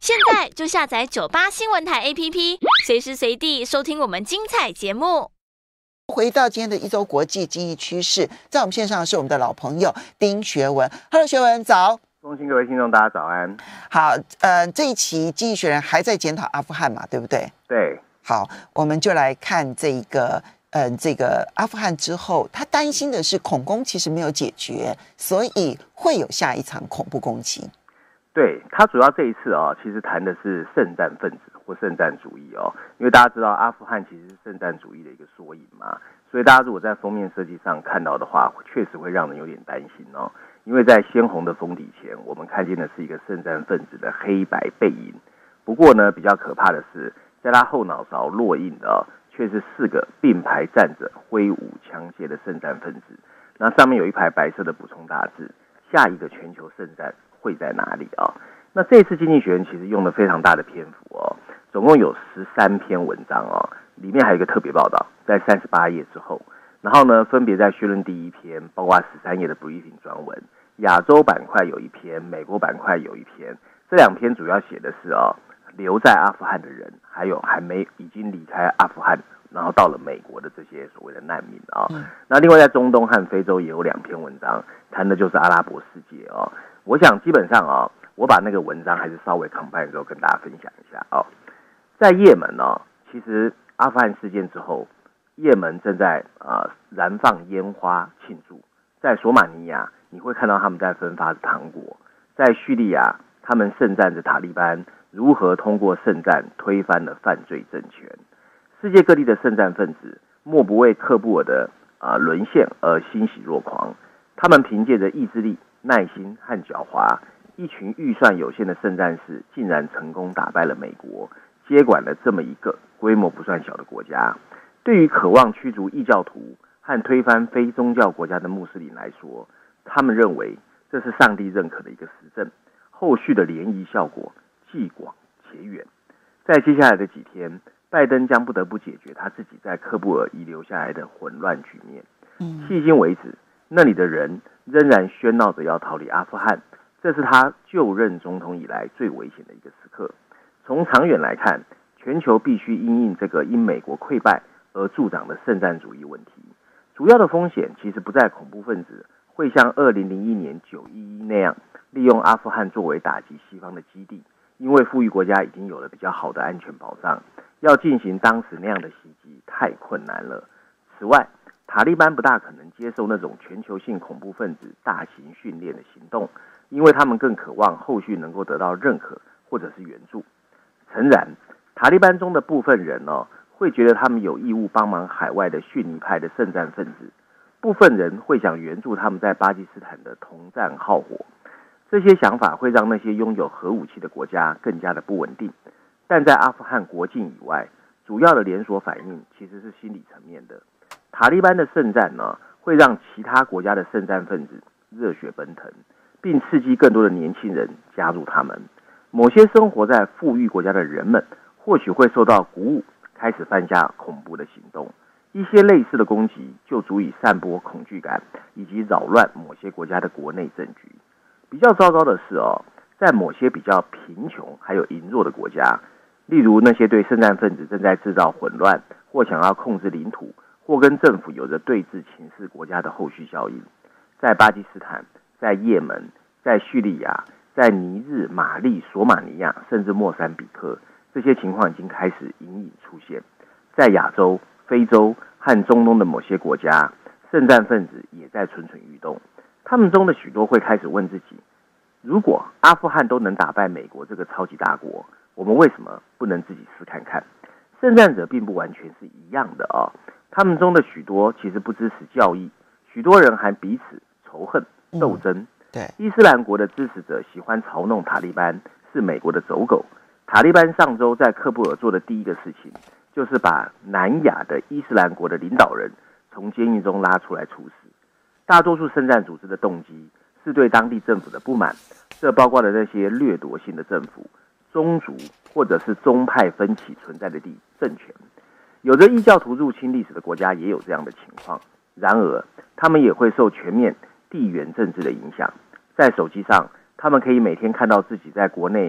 现在就下载98新闻台 APP， 随时随地收听我们精彩节目。 回到今天的一周国际经济趋势，在我们线上的是我们的老朋友丁学文。Hello， 学文早。 恭喜各位听众，大家早安。 好，这一期《经济学人》还在检讨阿富汗嘛，对不对？ 对。 好，我们就来看这个阿富汗之后，他担心的是恐攻其实没有解决，所以会有下一场恐怖攻击。 对，他主要这一次其实谈的是圣战分子或圣战主义因为大家知道阿富汗其实是圣战主义的一个缩影嘛，所以大家如果在封面设计上看到的话，确实会让人有点担心因为在鲜红的封底前，我们看见的是一个圣战分子的黑白背影。不过呢，比较可怕的是，在他后脑勺落印的却是4个并排站着挥舞枪械的圣战分子，那上面有一排白色的补充大字：下一个全球圣战会在哪里那这次经济学人其实用了非常大的篇幅总共有13篇文章里面还有一个特别报道，在38页之后，然后呢，分别在序论第1篇，包括13页的 briefing 专文，亚洲板块有1篇，美国板块有1篇。这2篇主要写的是留在阿富汗的人，还有已经离开阿富汗，然后到了美国的这些所谓的难民那另外在中东和非洲也有2篇文章，谈的就是阿拉伯世界我想基本上我把那个文章还是稍微 combine 之后跟大家分享一下在也门其实阿富汗事件之后，也门正在燃放烟花庆祝。在索马尼亚，你会看到他们在分发糖果；在叙利亚，他们圣战着塔利班如何通过圣战推翻了犯罪政权。世界各地的圣战分子莫不为喀布尔的沦陷而欣喜若狂。他们凭借着意志力、耐心和狡猾，一群预算有限的圣战士竟然成功打败了美国，接管了这么一个规模不算小的国家。对于渴望驱逐异教徒和推翻非宗教国家的穆斯林来说，他们认为这是上帝认可的一个实证，后续的涟iga效果既广且远。在接下来的几天，拜登将不得不解决他自己在喀布尔遗留下来的混乱局面。迄今为止，那里的人仍然喧闹着要逃离阿富汗，这是他就任总统以来最危险的一个时刻。从长远来看，全球必须因应这个因美国溃败而助长的圣战主义问题。主要的风险其实不在恐怖分子会像2001年911那样利用阿富汗作为打击西方的基地，因为富裕国家已经有了比较好的安全保障，要进行当时那样的袭击太困难了。此外，塔利班不大可能接受那种全球性恐怖分子大型训练的行动，因为他们更渴望后续能够得到认可或者是援助。诚然，塔利班中的部分人会觉得他们有义务帮忙海外的逊尼派的圣战分子，部分人会想援助他们在巴基斯坦的同战好伙。这些想法会让那些拥有核武器的国家更加的不稳定，但在阿富汗国境以外，主要的连锁反应其实是心理层面的。塔利班的圣战会让其他国家的圣战分子热血奔腾，并刺激更多的年轻人加入他们。某些生活在富裕国家的人们或许会受到鼓舞，开始犯下恐怖的行动。一些类似的攻击就足以散播恐惧感，以及扰乱某些国家的国内政局。比较糟糕的是在某些比较贫穷还有羸弱的国家，例如那些对圣战分子正在制造混乱，或想要控制领土，或跟政府有着对峙情势国家的后续效应。在巴基斯坦，在也门，在叙利亚，在尼日、马利、索马尼亚，甚至莫桑比克，这些情况已经开始隐隐出现。在亚洲、非洲和中东的某些国家，圣战分子也在蠢蠢欲动。他们中的许多会开始问自己，如果阿富汗都能打败美国这个超级大国，我们为什么不能自己试看看？圣战者并不完全是一样的他们中的许多其实不支持教义，许多人还彼此仇恨斗争。 对， 伊斯兰国的支持者喜欢嘲弄塔利班是美国的走狗。塔利班上周在喀布尔做的第一个事情，就是把南亚的伊斯兰国的领导人从监狱中拉出来处死。大多数圣战组织的动机是对当地政府的不满，这包括了那些掠夺性的政府、宗族或者是宗派分歧存在的政权。有着异教徒入侵历史的国家也有这样的情况，然而他们也会受全面地缘政治的影响。在手机上，他们可以每天看到自己在国内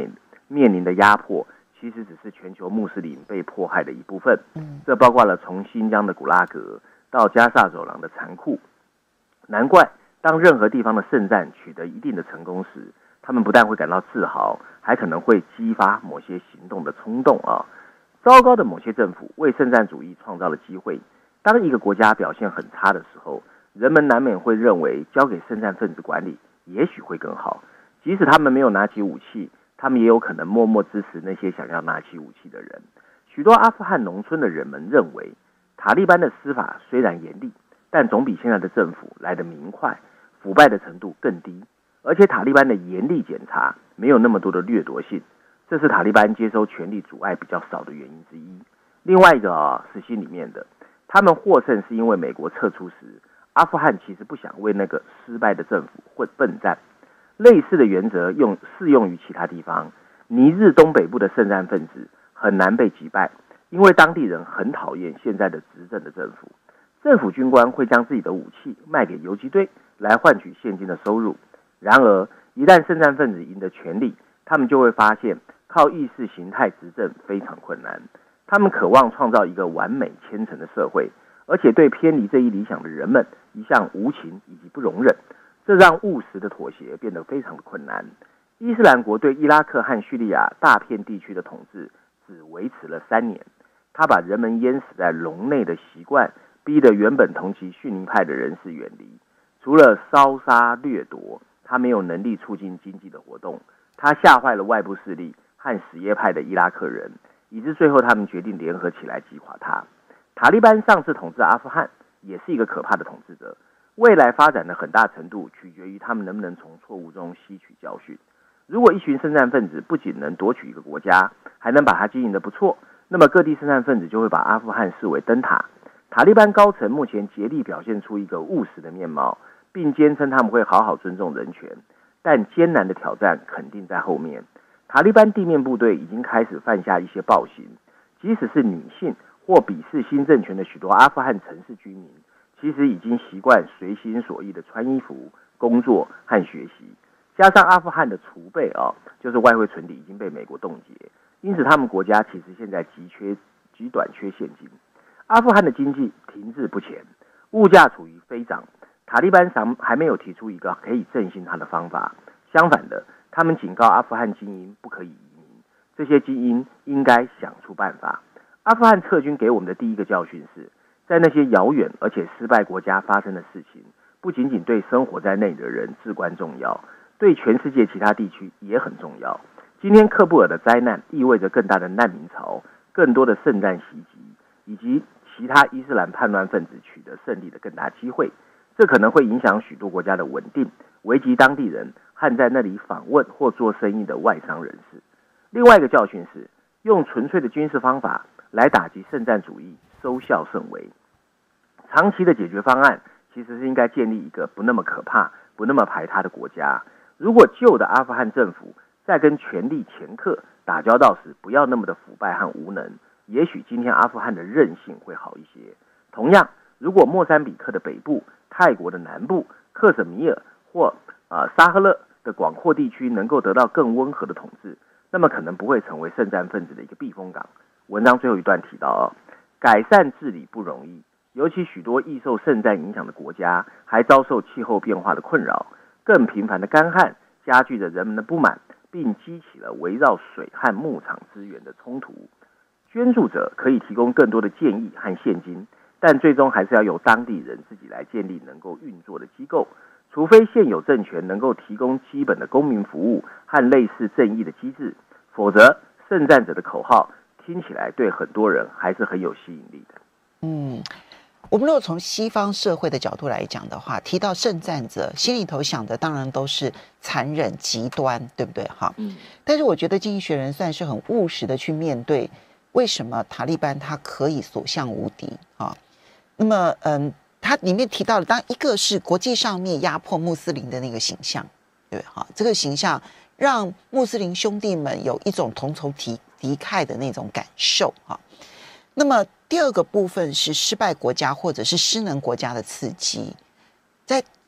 面临的压迫，其实只是全球穆斯林被迫害的一部分。这包括了从新疆的古拉格到加萨走廊的残酷。难怪当任何地方的圣战取得一定的成功时，他们不但会感到自豪，还可能会激发某些行动的冲动啊！糟糕的某些政府为圣战主义创造了机会。当一个国家表现很差的时候，人们难免会认为交给圣战分子管理也许会更好。即使他们没有拿起武器，他们也有可能默默支持那些想要拿起武器的人。许多阿富汗农村的人们认为，塔利班的司法虽然严厉，但总比现在的政府来得明快，腐败的程度更低，而且塔利班的严厉检查没有那么多的掠夺性，这是塔利班接收权力阻碍比较少的原因之一。另外一个是心里面的，他们获胜是因为美国撤出时，阿富汗其实不想为那个失败的政府混奋战。类似的原则适用于其他地方。尼日东北部的圣战分子很难被击败，因为当地人很讨厌现在的执政的政府。政府军官会将自己的武器卖给游击队来换取现金的收入。然而，一旦圣战分子赢得权力，他们就会发现靠意识形态执政非常困难。他们渴望创造一个完美虔诚的社会，而且对偏离这一理想的人们一向无情以及不容忍，这让务实的妥协变得非常的困难。伊斯兰国对伊拉克和叙利亚大片地区的统治只维持了3年，他把人们淹死在笼内的习惯逼得原本同其逊尼派的人士远离。除了烧杀掠夺，他没有能力促进经济的活动。他吓坏了外部势力和什叶派的伊拉克人，以致最后他们决定联合起来击垮他。塔利班上次统治阿富汗也是一个可怕的统治者，未来发展的很大程度取决于他们能不能从错误中吸取教训。如果一群圣战分子不仅能夺取一个国家，还能把它经营得不错，那么各地圣战分子就会把阿富汗视为灯塔。塔利班高层目前竭力表现出一个务实的面貌，并坚称他们会好好尊重人权，但艰难的挑战肯定在后面。塔利班地面部队已经开始犯下一些暴行，即使是女性或鄙视新政权的许多阿富汗城市居民，其实已经习惯随心所欲的穿衣服、工作和学习。加上阿富汗的储备就是外汇存底已经被美国冻结，因此他们国家其实现在极短缺现金。阿富汗的经济停滞不前，物价处于飞涨。塔利班还没有提出一个可以振兴它的方法，相反的，他们警告阿富汗精英不可以移民，这些精英应该想出办法。阿富汗撤军给我们的第一个教训是，在那些遥远而且失败国家发生的事情，不仅仅对生活在那里的人至关重要，对全世界其他地区也很重要。今天喀布尔的灾难意味着更大的难民潮、更多的圣战袭击，以及其他伊斯兰叛乱分子取得胜利的更大机会。这可能会影响许多国家的稳定，危及当地人和在那里访问或做生意的外商人士。另外一个教训是，用纯粹的军事方法来打击圣战主义，收效甚微。长期的解决方案其实是应该建立一个不那么可怕、不那么排他的国家。如果旧的阿富汗政府在跟权力掮客打交道时不要那么的腐败和无能，也许今天阿富汗的韧性会好一些。同样，如果莫桑比克的北部、泰国的南部、克什米尔或沙赫勒的广阔地区能够得到更温和的统治，那么可能不会成为圣战分子的一个避风港。文章最后一段提到改善治理不容易，尤其许多易受圣战影响的国家还遭受气候变化的困扰，更频繁的干旱加剧着人们的不满，并激起了围绕水和牧场资源的冲突。捐助者可以提供更多的建议和现金，但最终还是要由当地人自己来建立能够运作的机构，除非现有政权能够提供基本的公民服务和类似正义的机制，否则圣战者的口号听起来对很多人还是很有吸引力的。 我们如果从西方社会的角度来讲的话，提到圣战者，心里头想的当然都是残忍极端，对不对？但是我觉得经济学人算是很务实的去面对为什么塔利班他可以所向无敌那么他里面提到的，当一个是国际上面压迫穆斯林的那个形象，对这个形象让穆斯林兄弟们有一种同仇敌忾的那种感受那么第二个部分是失败国家或者是失能国家的刺激，在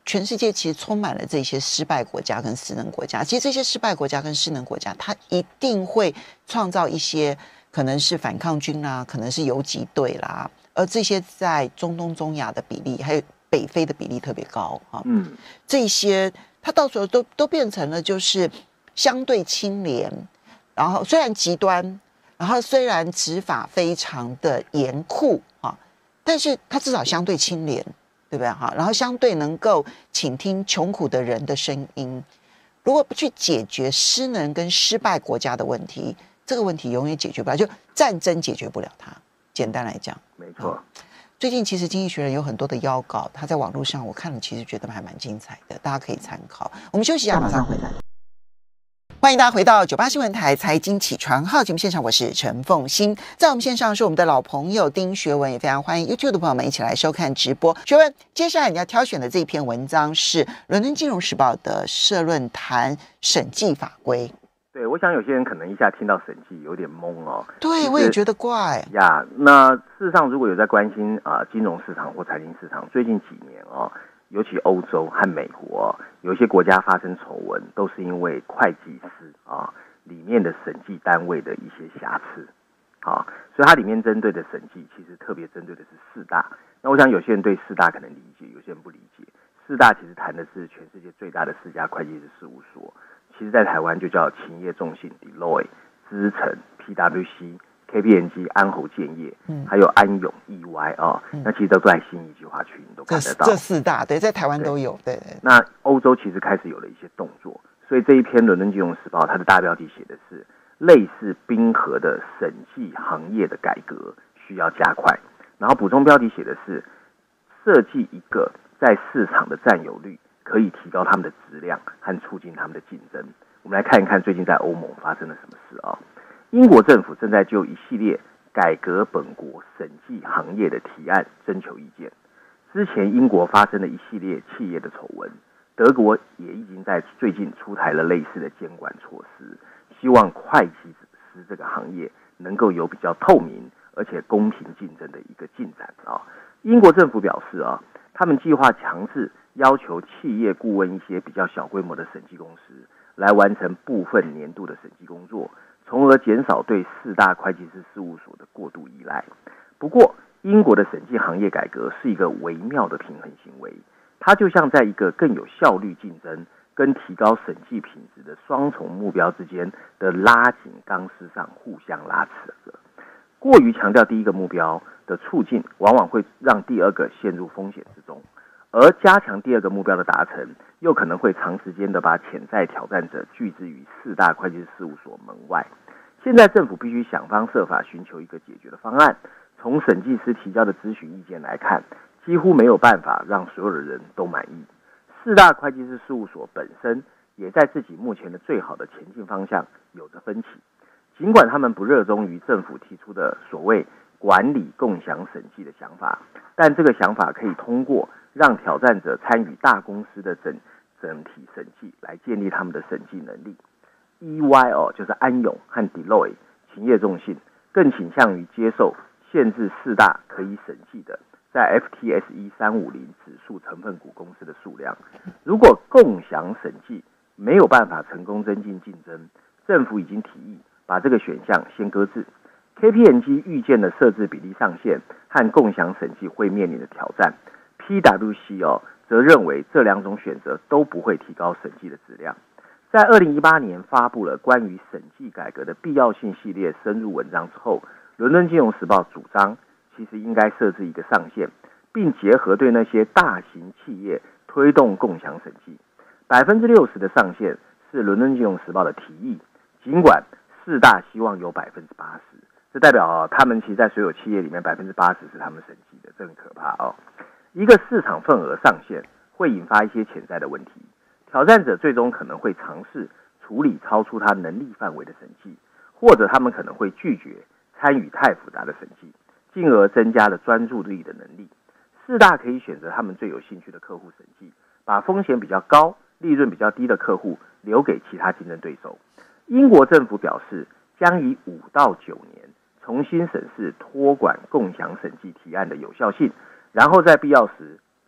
全世界其实充满了这些失败国家跟失能国家。其实这些失败国家跟失能国家，它一定会创造一些可能是反抗军啦，可能是游击队啦，而这些在中东、中亚的比例，还有北非的比例特别高啊。这些它到时候都变成了就是相对清廉，然后虽然极端，然后虽然执法非常的严酷啊，但是它至少相对清廉。对不对哈？然后相对能够倾听穷苦的人的声音。如果不去解决失能跟失败国家的问题，这个问题永远解决不了，就战争解决不了它。简单来讲， 没错。 最近其实《经济学人》有很多的邀稿，他在网络上我看了，其实觉得还蛮精彩的，大家可以参考。我们休息一下，马上回来。欢迎大家回到98新闻台财经起床号节目现场，我是陈凤馨。在我们线上是我们的老朋友丁学文，也非常欢迎 YouTube 的朋友们一起来收看直播。学文，接下来你要挑选的这一篇文章是《伦敦金融时报》的社论谈审计法规。 对，我想有些人可能一下听到审计有点懵哦。 对，我也觉得怪呀。那事实上，如果有在关心金融市场或财经市场，最近几年尤其欧洲和美国，有一些国家发生丑闻，都是因为会计师里面的审计单位的一些瑕疵所以它里面针对的审计其实特别针对的是四大。那我想有些人对四大可能理解，有些人不理解。四大其实谈的是全世界最大的4家会计师事务所，其实在台湾就叫勤业众信、Deloitte、资诚、PwC、KPMG、安侯建业，还有安永、EY 那其实都在信义计划区，你都看得到。 这四大对，在台湾都有。对。 那欧洲其实开始有了一些动作，所以这一篇《伦敦金融时报》它的大标题写的是类似冰河的审计行业的改革需要加快，然后补充标题写的是设计一个在市场的占有率可以提高他们的质量和促进他们的竞争。我们来看一看最近在欧盟发生了什么事英国政府正在就一系列改革本国审计行业的提案征求意见。之前英国发生了一系列企业的丑闻，德国也已经在最近出台了类似的监管措施，希望会计师这个行业能够有比较透明而且公平竞争的一个进展英国政府表示他们计划强制要求企业顾问一些比较小规模的审计公司来完成部分年度的审计工作，从而减少对4大会计师事务所的过度依赖。不过，英国的审计行业改革是一个微妙的平衡行为，它就像在一个更有效率竞争跟提高审计品质的双重目标之间的拉紧钢丝上互相拉扯着。过于强调第一个目标的促进，往往会让第二个陷入风险之中，而加强第二个目标的达成，又可能会长时间的把潜在挑战者拒之于4大会计师事务所门外。现在政府必须想方设法寻求一个解决的方案。从审计师提交的咨询意见来看，几乎没有办法让所有的人都满意。4大会计师事务所本身也在自己目前的最好的前进方向有着分歧。尽管他们不热衷于政府提出的所谓管理共享审计的想法，但这个想法可以通过让挑战者参与大公司的整体审计来建立他们的审计能力。EY 就是安永和 Deloitte 勤业众信更倾向于接受限制4大可以审计的在 FTSE 350指数成分股公司的数量。如果共享审计没有办法成功增进竞争，政府已经提议把这个选项先搁置。KPMG 预见的设置比例上限和共享审计会面临的挑战。PwC 则认为这2种选择都不会提高审计的质量。在2018年发布了关于审计改革的必要性系列深入文章之后，伦敦金融时报主张其实应该设置一个上限，并结合对那些大型企业推动共享审计。60%的上限是伦敦金融时报的提议，尽管4大希望有80%，这代表他们其实在所有企业里面80%是他们审计的，这很可怕一个市场份额上限会引发一些潜在的问题，挑战者最终可能会尝试处理超出他能力范围的审计，或者他们可能会拒绝参与太复杂的审计，进而增加了专注力的能力。4大可以选择他们最有兴趣的客户审计，把风险比较高、利润比较低的客户留给其他竞争对手。英国政府表示，将以5到9年重新审视托管共享审计提案的有效性，然后在必要时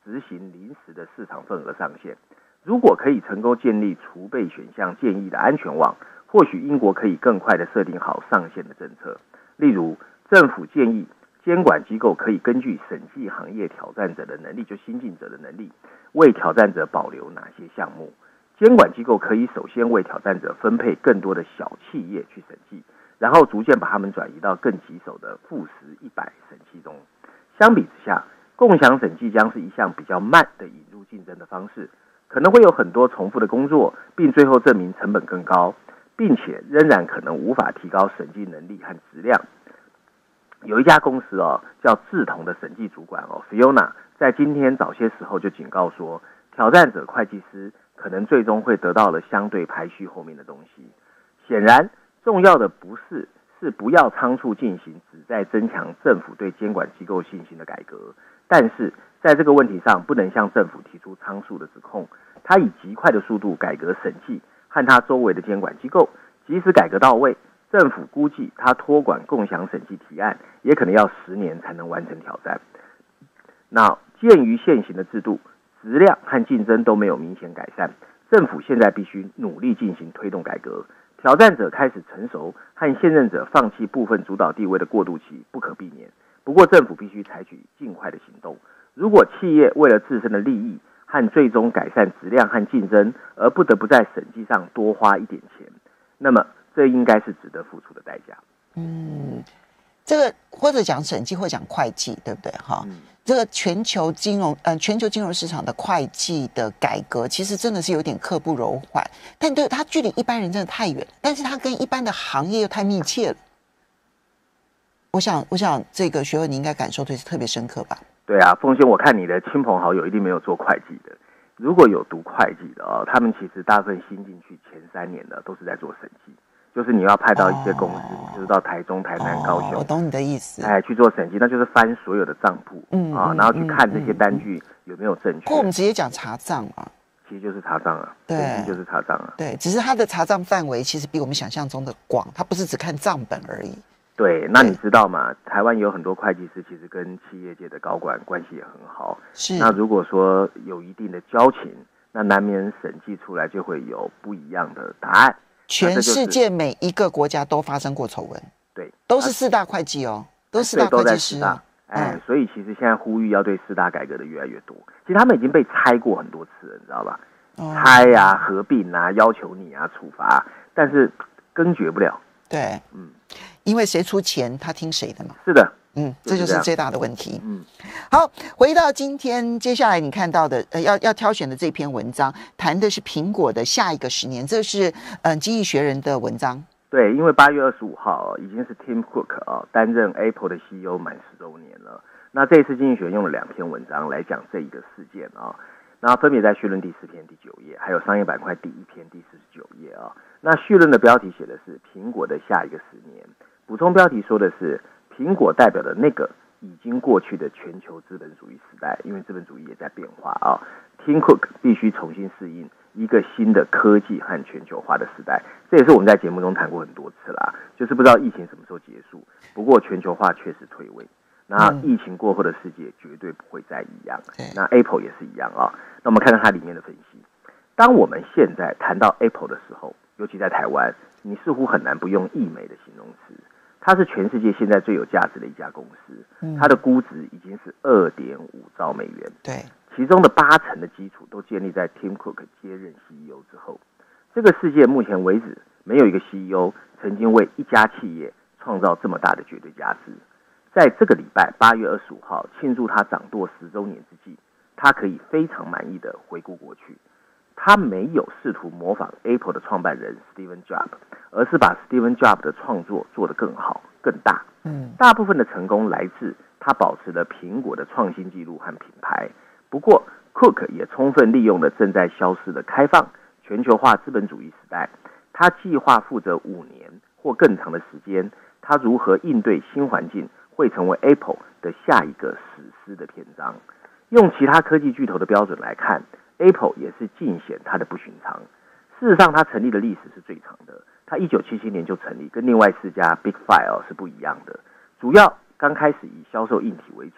执行临时的市场份额上限。如果可以成功建立储备选项建议的安全网，或许英国可以更快地设定好上限的政策。例如，政府建议监管机构可以根据审计行业挑战者的能力，就新进者的能力，为挑战者保留哪些项目。监管机构可以首先为挑战者分配更多的小企业去审计，然后逐渐把他们转移到更棘手的富时100审计中。相比之下，共享审计将是一项比较慢的引入竞争的方式，可能会有很多重复的工作，并最后证明成本更高，并且仍然可能无法提高审计能力和质量。有一家公司叫志同的审计主管Fiona 在今天早些时候就警告说，挑战者会计师可能最终会得到了相对排序后面的东西。显然，重要的是不要仓促进行旨在增强政府对监管机构信心的改革，但是在这个问题上不能向政府提出仓促的指控。他以极快的速度改革审计和他周围的监管机构，即使改革到位，政府估计他托管共享审计提案也可能要10年才能完成挑战。那鉴于现行的制度，质量和竞争都没有明显改善，政府现在必须努力进行推动改革。挑战者开始成熟和现任者放弃部分主导地位的过渡期不可避免，不过政府必须采取尽快的行动。如果企业为了自身的利益和最终改善质量和竞争而不得不在审计上多花一点钱，那么这应该是值得付出的代价。 这个或者讲审计或讲会计，对不对？这个全球金融市场的会计的改革，其实真的是有点刻不容缓，但对它距离一般人真的太远，但是它跟一般的行业又太密切了。我想这个学问你应该感受对特别深刻吧？ 对啊，凤仙，我看你的亲朋好友一定没有做会计的，如果有读会计的他们其实大部分新进去前3年的都是在做审计。就是你要派到一些公司，就是到台中、台南、高雄， 我懂你的意思。 去做审计，那就是翻所有的账簿，然后去看这些单据有没有正确。 或我们直接讲查账嘛， 其实就是查账啊， 对， 就是查账啊， 对，只是它的查账范围其实比我们想象中的广，它不是只看账本而已。 对，那你知道吗？台湾有很多会计师其实跟企业界的高管关系也很好。 是。 那如果说有一定的交情，那难免审计出来就会有不一样的答案。 全世界每一个国家都发生过丑闻， 对， 都是4大会计都是4大会计师所以其实现在呼吁要对4大改革的越来越多。其实他们已经被拆过很多次了，你知道吧？拆啊、合并啊、要求你啊、处罚，但是根绝不了。 对，因为谁出钱，他听谁的嘛。 是的。 这就是最大的问题。好，回到今天，接下来你看到的，要挑选的这篇文章，谈的是苹果的下一个10年，这是经济学人的文章。 对，因为8月25号已经是 Tim Cook 担任 Apple 的 CEO 满10周年了。那这一次经济学人用了2篇文章来讲这一个事件那分别在序论第4篇第9页，还有商业板块第1篇第49页那序论的标题写的是苹果的下一个10年，补充标题说的是苹果代表的那个已经过去的全球资本主义时代，因为资本主义也在变化Tim Cook 必须重新适应一个新的科技和全球化的时代。这也是我们在节目中谈过很多次啦，就是不知道疫情什么时候结束，不过全球化确实退位，那疫情过后的世界绝对不会再一样。那 Apple 也是一样那我们看看它里面的分析。当我们现在谈到 Apple 的时候，尤其在台湾，你似乎很难不用溢美的形容词。它是全世界现在最有价值的一家公司，它的估值已经是2.5兆美元， 对， 其中的80%的基础都建立在 Tim Cook 接任 CEO 之后。这个世界目前为止没有一个 CEO 曾经为一家企业创造这么大的绝对价值。在这个礼拜8月25号庆祝他掌舵10周年之际，他可以非常满意的回顾过去。他没有试图模仿 Apple 的创办人 Steve Jobs， 而是把 Steve Jobs 的创作做得更好、更大。大部分的成功来自他保持了苹果的创新纪录和品牌。不过 Cook 也充分利用了正在消失的开放全球化资本主义时代。他计划负责5年或更长的时间，他如何应对新环境会成为 Apple 的下一个史诗的篇章。用其他科技巨头的标准来看， Apple 也是尽显它的不寻常。事实上，它成立的历史是最长的，它1977年就成立，跟另外4家 Big Five 是不一样的。主要刚开始以销售硬体为主，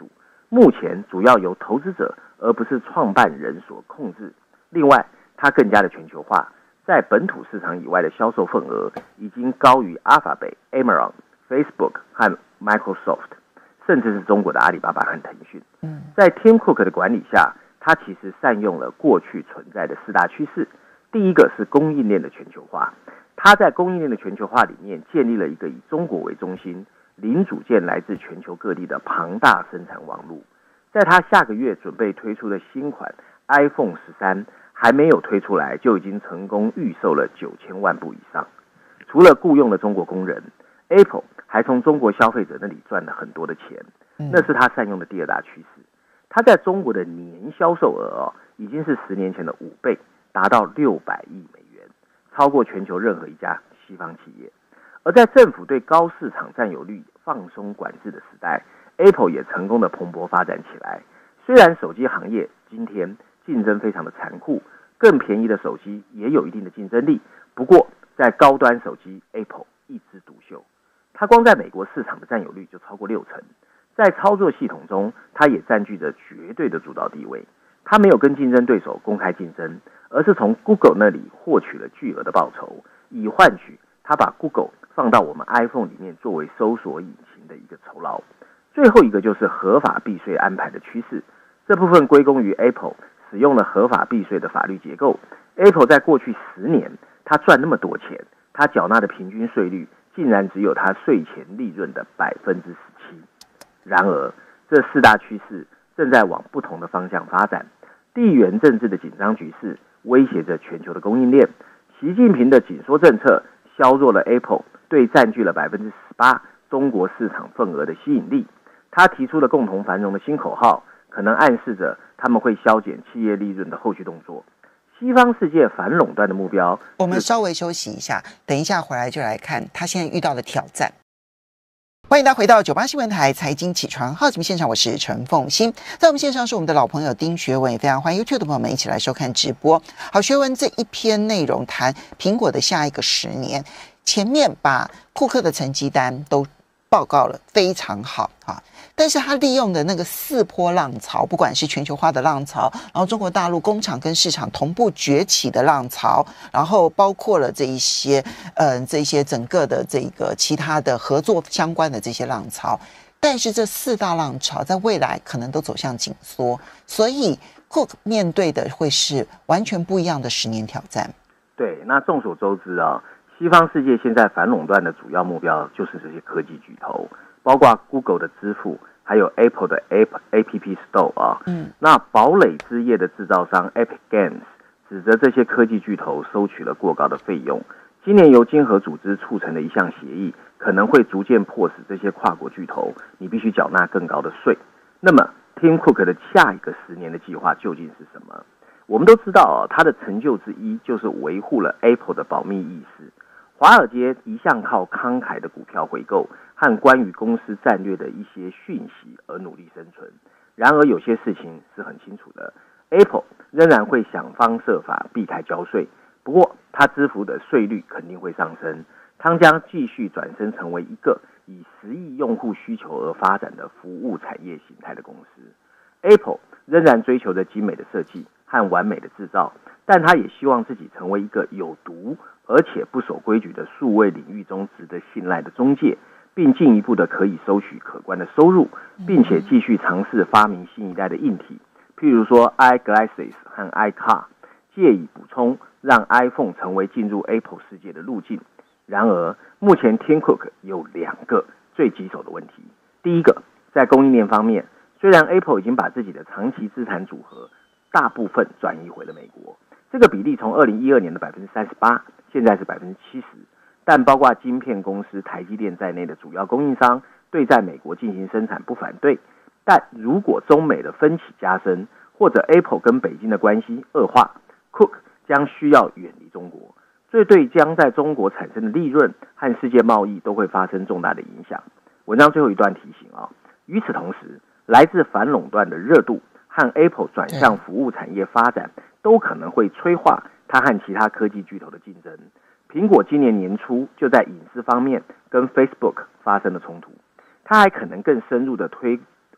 目前主要由投资者而不是创办人所控制。另外，它更加的全球化，在本土市场以外的销售份额已经高于 Alphabet、Amazon、Facebook 和 Microsoft， 甚至是中国的阿里巴巴和腾讯。在 Tim Cook 的管理下，他其实善用了过去存在的4大趋势。第一个是供应链的全球化，他在供应链的全球化里面建立了一个以中国为中心、零组件来自全球各地的庞大生产网络。在他下个月准备推出的新款 iPhone 13还没有推出来，就已经成功预售了9000万部以上。除了雇佣了中国工人， Apple 还从中国消费者那里赚了很多的钱，那是他善用的第2大趋势。他在中国的年销售额已经是10年前的5倍，达到600亿美元，超过全球任何一家西方企业。而在政府对高市场占有率放松管制的时代， Apple 也成功的蓬勃发展起来。虽然手机行业今天竞争非常的残酷，更便宜的手机也有一定的竞争力，不过在高端手机 Apple 一枝独秀，它光在美国市场的占有率就超过60%。在操作系统中，它也占据着绝对的主导地位。它没有跟竞争对手公开竞争，而是从 Google 那里获取了巨额的报酬，以换取它把 Google 放到我们 iPhone 里面作为搜索引擎的一个酬劳。最后一个就是合法避税安排的趋势，这部分归功于 Apple 使用了合法避税的法律结构。Apple 在过去10年，它赚那么多钱，它缴纳的平均税率竟然只有它税前利润的17%。然而，这4大趋势正在往不同的方向发展。地缘政治的紧张局势威胁着全球的供应链。习近平的紧缩政策削弱了 Apple 对占据了18%中国市场份额的吸引力。他提出了共同繁荣的新口号，可能暗示着他们会削减企业利润的后续动作。西方世界反垄断的目标， 我们稍微休息一下，等一下回来就来看他现在遇到的挑战。欢迎大家回到98新闻台财经起床号节目现场，我是陈凤馨。在我们线上是我们的老朋友丁学文，也非常欢迎 YouTube 的朋友们一起来收看直播。好，学文这一篇内容谈苹果的下一个10年，前面把库克的成绩单都报告了，非常好啊。但是他利用的那个4波浪潮，不管是全球化的浪潮，然后中国大陆工厂跟市场同步崛起的浪潮，然后包括了这一些整个的这个其他的合作相关的这些浪潮，但是这4大浪潮在未来可能都走向紧缩，所以 Cook 面对的会是完全不一样的10年挑战。 对，那众所周知啊，西方世界现在反垄断的主要目标就是这些科技巨头，包括 Google 的支付，还有 Apple 的 App Store 啊。那堡垒之夜的制造商 Epic Games 指责这些科技巨头收取了过高的费用。今年由经合组织促成的一项协议，可能会逐渐迫使这些跨国巨头，你必须缴纳更高的税。那么 Tim Cook 的下一个10年的计划究竟是什么？我们都知道他的成就之一就是维护了 Apple 的保密意识。华尔街一向靠慷慨的股票回购和关于公司战略的一些讯息而努力生存。然而有些事情是很清楚的， Apple 仍然会想方设法避开交税，不过它支付的税率肯定会上升。它将继续转身成为一个以10亿用户需求而发展的服务产业形态的公司。 Apple 仍然追求着精美的设计和完美的制造，但他也希望自己成为一个有毒而且不守规矩的数位领域中值得信赖的中介，并进一步的可以收取可观的收入，并且继续尝试发明新一代的硬体，譬如说 iGlasses 和 iCar， 借以补充让 iPhone 成为进入 Apple 世界的路径。然而目前 Tim Cook 有2个最棘手的问题。第一个，在供应链方面，虽然 Apple 已经把自己的长期资产组合大部分转移回了美国，这个比例从2012年的38%现在是70%，但包括晶片公司台积电在内的主要供应商对在美国进行生产不反对，但如果中美的分歧加深，或者 Apple 跟北京的关系恶化， Cook 将需要远离中国，这对将在中国产生的利润和世界贸易都会发生重大的影响。文章最后一段提醒与此同时，来自反垄断的热度和 Apple 转向服务产业发展都可能会催化它和其他科技巨头的竞争。苹果今年年初就在隐私方面跟 Facebook 发生了冲突，它还可能更深入的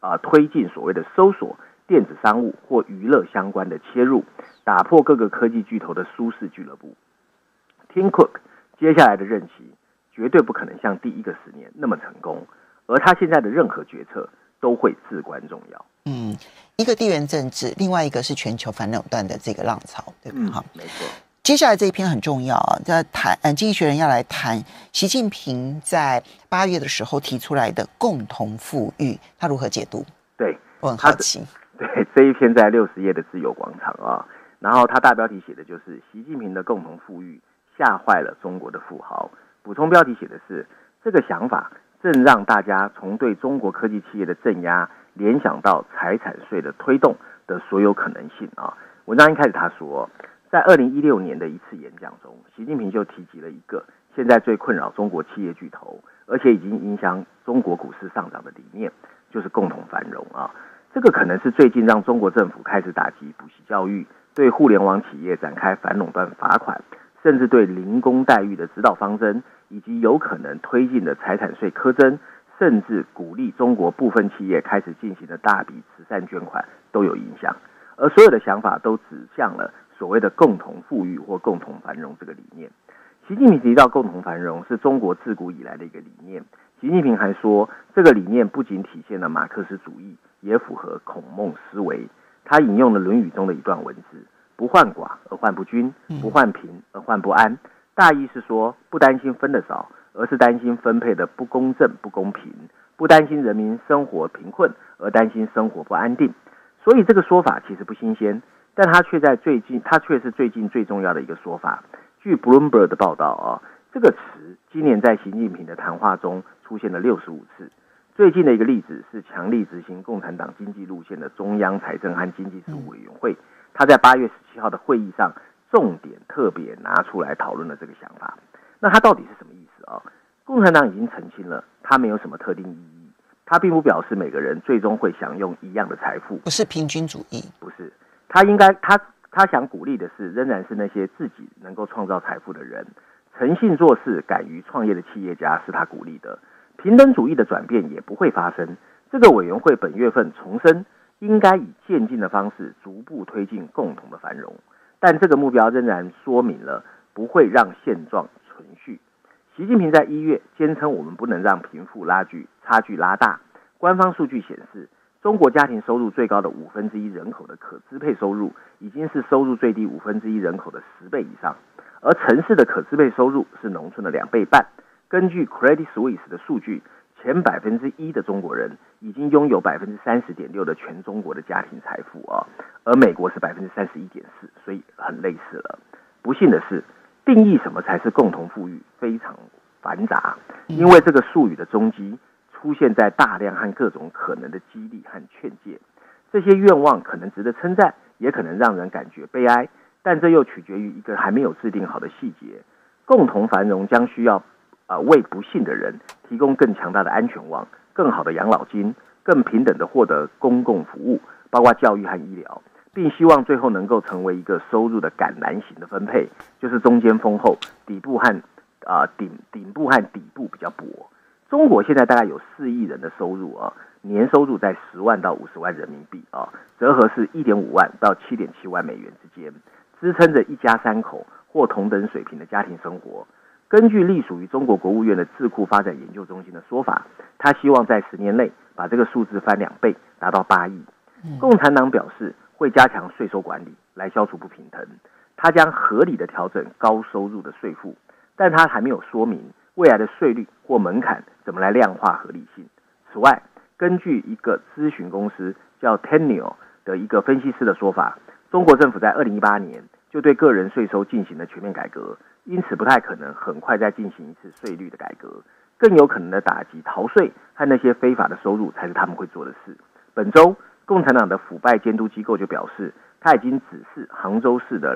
推进所谓的搜索、电子商务或娱乐相关的切入，打破各个科技巨头的舒适俱乐部。Tim Cook 接下来的任期绝对不可能像第一个10年那么成功，而他现在的任何决策都会至关重要。 一个地缘政治，另外一个是全球反垄断的这个浪潮，对不对？ 没错。 接下来这一篇很重要啊，在谈经济学人要来谈习近平在8月的时候提出来的共同富裕，他如何解读？ 对， 我很好奇。 对，这一篇在60页的自由广场啊，然后他大标题写的就是习近平的共同富裕吓坏了中国的富豪，补充标题写的是这个想法正让大家从对中国科技企业的镇压联想到财产税的推动的所有可能性啊。文章一开始他说，在2016年的一次演讲中，习近平就提及了一个现在最困扰中国企业巨头，而且已经影响中国股市上涨的理念，就是共同繁荣啊。这个可能是最近让中国政府开始打击补习教育，对互联网企业展开反垄断罚款，甚至对零工待遇的指导方针，以及有可能推进的财产税苛征，甚至鼓励中国部分企业开始进行的大笔慈善捐款都有影响。而所有的想法都指向了所谓的共同富裕或共同繁荣这个理念。习近平提到共同繁荣是中国自古以来的一个理念。习近平还说，这个理念不仅体现了马克思主义，也符合孔孟思维。他引用了《论语》中的一段文字：不患寡而患不均，不患贫而患不安。大意是说，不担心分得少，而是担心分配的不公正不公平；不担心人民生活贫困，而担心生活不安定。所以这个说法其实不新鲜，但它却是最近最重要的一个说法。据 Bloomberg 的报道啊，这个词今年在习近平的谈话中出现了65次。最近的一个例子是强力执行共产党经济路线的中央财政和经济事务委员会，他在8月17号的会议上重点特别拿出来讨论了这个想法。那它到底是什么意思啊？共产党已经澄清了，它没有什么特定意义，它并不表示每个人最终会享用一样的财富， 不是平均主义， 不是。他想鼓励的是，仍然是那些自己能够创造财富的人，诚信做事、敢于创业的企业家是他鼓励的。平等主义的转变也不会发生。这个委员会本月份重申，应该以渐进的方式逐步推进共同的繁荣，但这个目标仍然说明了不会让现状存续。习近平在1月坚称，我们不能让贫富差距拉大。官方数据显示，中国家庭收入最高的1/5人口的可支配收入，已经是收入最低1/5人口的10倍以上，而城市的可支配收入是农村的2倍半。根据 Credit Suisse 的数据，前1%的中国人已经拥有30.6%的全中国的家庭财富啊，而美国是31.4%，所以很类似了。不幸的是，定义什么才是共同富裕非常繁杂，因为这个术语的踪迹出现在大量和各种可能的激励和劝诫。这些愿望可能值得称赞，也可能让人感觉悲哀，但这又取决于一个还没有制定好的细节。共同繁荣将需要为不幸的人提供更强大的安全网、更好的养老金、更平等的获得公共服务，包括教育和医疗，并希望最后能够成为一个收入的橄榄型的分配，就是中间丰厚，顶部和底部比较薄。中国现在大概有4亿人的收入啊，年收入在10万到50万人民币啊，折合是1.5万到7.7万美元之间，支撑着一家3口或同等水平的家庭生活。根据隶属于中国国务院的智库发展研究中心的说法，他希望在10年内把这个数字翻2倍，达到8亿。共产党表示会加强税收管理来消除不平衡，他将合理的调整高收入的税负，但他还没有说明未来的税率或门槛怎么来量化合理性。此外，根据一个咨询公司叫 Teneo 的一个分析师的说法，中国政府在2018年就对个人税收进行了全面改革，因此不太可能很快再进行一次税率的改革，更有可能的打击逃税和那些非法的收入才是他们会做的事。本周，共产党的腐败监督机构就表示，他已经指示杭州市的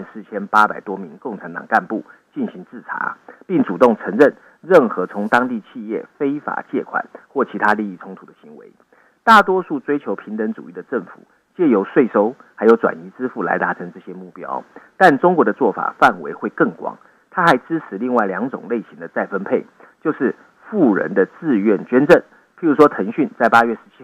24800多名共产党干部进行自查，并主动承认任何从当地企业非法借款或其他利益冲突的行为。大多数追求平等主义的政府借由税收还有转移支付来达成这些目标，但中国的做法范围会更广。他还支持另外2种类型的再分配，就是富人的自愿捐赠，譬如说腾讯在8月17号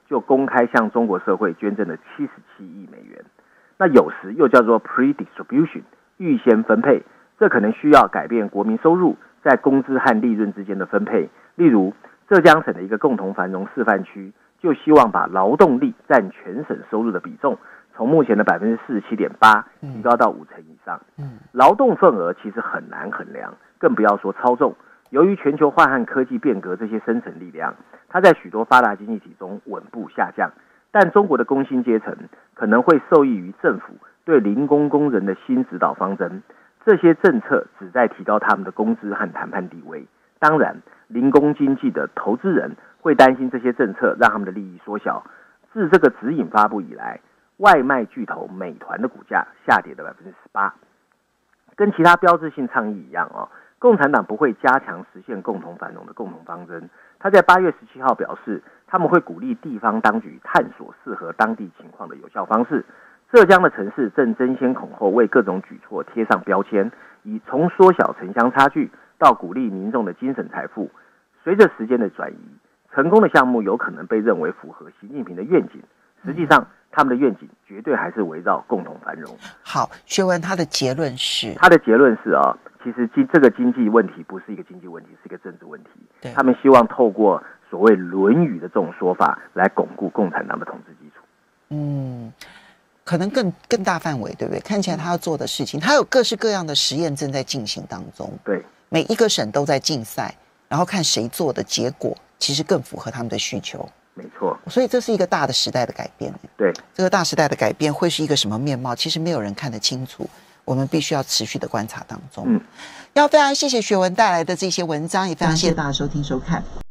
就公开向中国社会捐赠了77亿美元。那有时又叫做 pre-distribution 预先分配，这可能需要改变国民收入在工资和利润之间的分配。例如浙江省的一个共同繁荣示范区就希望把劳动力占全省收入的比重从目前的47.8%提高到50%以上。劳动份额其实很难衡量，更不要说操纵。由于全球化和科技变革这些生产力量，它在许多发达经济体中稳步下降，但中国的工薪阶层可能会受益于政府对零工工人的新指导方针。这些政策旨在提高他们的工资和谈判地位。当然，零工经济的投资人会担心这些政策让他们的利益缩小。自这个指引发布以来，外卖巨头美团的股价下跌了18%。跟其他标志性倡议一样共产党不会加强实现共同繁荣的共同方针。他在8月17号表示，他们会鼓励地方当局探索适合当地情况的有效方式。浙江的城市正争先恐后为各种举措贴上标签，以从缩小城乡差距到鼓励民众的精神财富。随着时间的转移，成功的项目有可能被认为符合习近平的愿景，实际上他们的愿景绝对还是围绕共同繁荣。 好，学文他的结论是， 其实这个经济问题不是一个经济问题，是一个政治问题。 对， 他们希望透过所谓《论语》的这种说法来巩固共产党的统治基础。 可能更大范围，对不对？看起来他要做的事情，他有各式各样的实验正在进行当中。 对， 每一个省都在竞赛，然后看谁做的结果其实更符合他们的需求。 没错， 所以这是一个大的时代的改变。 对， 这个大时代的改变会是一个什么面貌？其实没有人看得清楚，我们必须要持续的观察当中。要非常谢谢学文带来的这些文章，也非常谢谢大家收听收看。